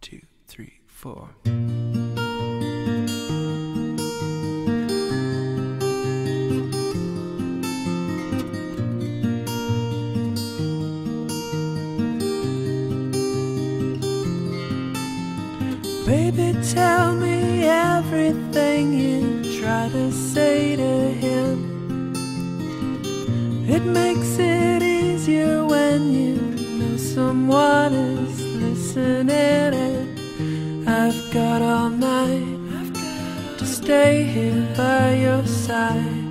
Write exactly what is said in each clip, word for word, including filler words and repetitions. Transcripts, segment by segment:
two, three, four. Baby, tell me everything you try to say to him. It makes it easier when you know someone is listening, and I've got all night to stay here by your side.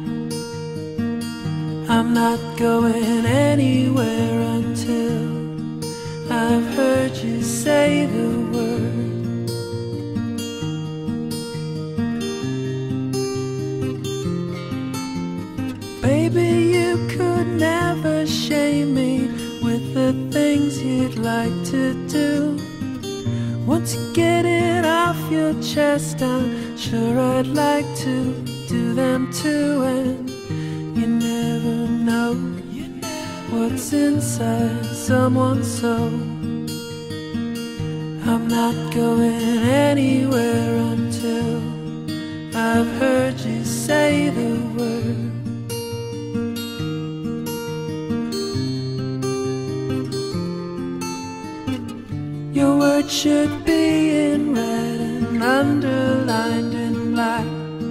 I'm not going anywhere until I've heard you say the word. Baby, you could never shame me with the things you'd like to do. Once you get it off your chest, I'm sure I'd like to do them too. And you never know what's inside someone's soul. I'm not going anywhere until I've heard you say the word. Your words should be in red and underlined in black.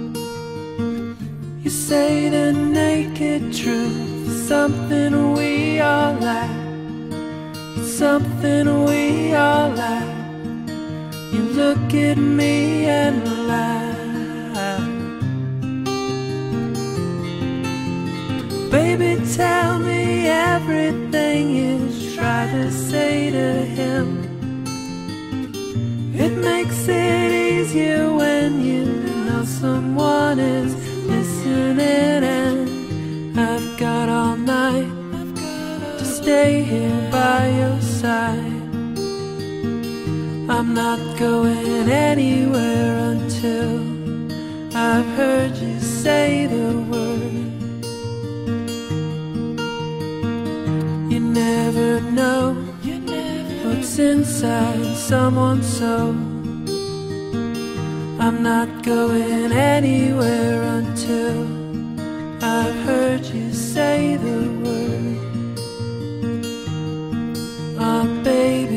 You say the naked truth, something we all lack. It's something we all lack. You look at me and laugh. Baby, tell me everything you try to say to him. It makes it easier when you know someone is listening, and I've got all night to stay here by your side. I'm not going anywhere until I've heard you say the word. You never know what's inside someone's soul. I'm not going anywhere until I've heard you say the word. Oh, baby.